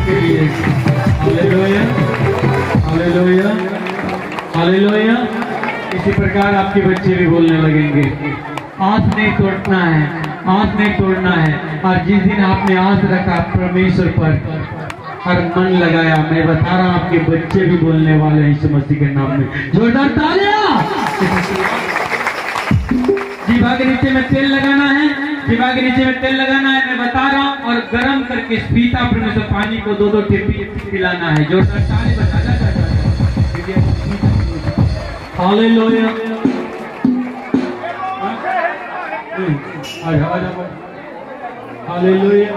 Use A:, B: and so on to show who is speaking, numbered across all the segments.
A: के लिए। Hallelujah, hallelujah, hallelujah. इसी प्रकार आपके बच्चे भी बोलने लगेंगे। आस नहीं तोड़ना है, आस नहीं तोड़ना है। और जिस दिन आपने आस रखा परमेश्वर पर और मन लगाया, मैं बता रहा हूँ आपके बच्चे भी बोलने वाले हैं यीशु मसीह के नाम में। जोरदार तालियां। जीवा के नीचे में तेल लगाना है, जीवा के नीचे में तेल लगाना है, मैं बता रहा हूँ। और गर्म करके पीतापुर में से पानी को 2-2 टिप्पी पिलाना है। जोरदार ताली बजाना चाहता है। Hallelujah, hallelujah.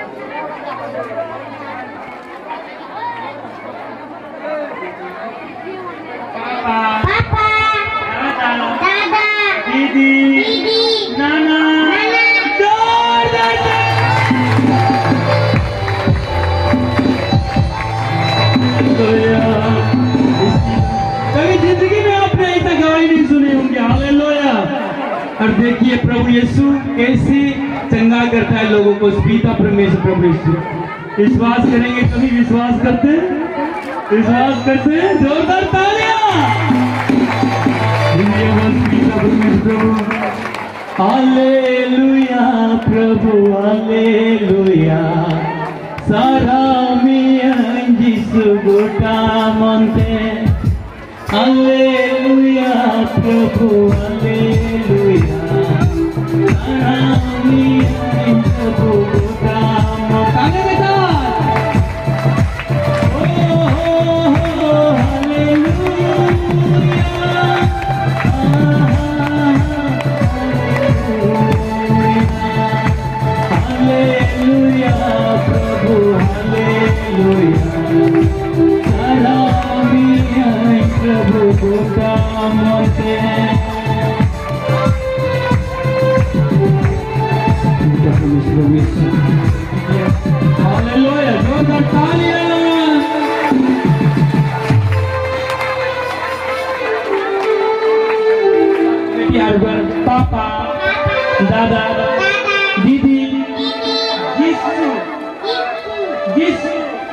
B: पापा, दादा,
A: दीदी, नाना, कभी जिंदगी में आपने ऐसा गवाही नहीं सुनी होंगी। हालेलुया। और देखिए प्रभु यीशु कैसे चंगा करता है लोगों को। पीता परमेश्वर प्रभु यीशु। विश्वास करेंगे, कभी विश्वास करते, विश्वास करते। जोरदार तालियां। प्रभु हालेलुया, प्रभु हालेलुया। सारा मिया जिसु गोटा मनते। हालेलुया, प्रभु हालेलुया। सारा मिया प्रभु गोटा मनते। हालेलुया, जोरदार तालियां। पापा, दादा, दीदी, यीशु, यीशु,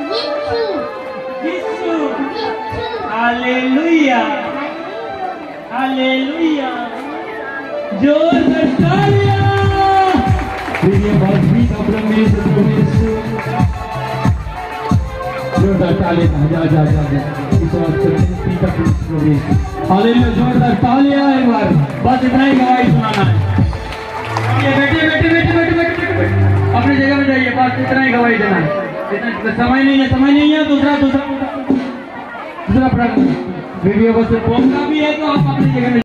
A: यीशु। Hallelujah, hallelujah. जोरदार तालियां। जोरदार तालियां। हालेलुया, जोरदार तालियां। एक बार बस इतना ही गवाही सुनाना है। बैठिए बैठिए बैठिए बैठिए बैठिए अपनी जगह में जाइए। बस इतना ही गवाही देना है। इतना समय नहीं है, समय नहीं है। दूसरा दूसरा दूसरा वीडियो बस बोलना भी है तो आप अपनी जगह में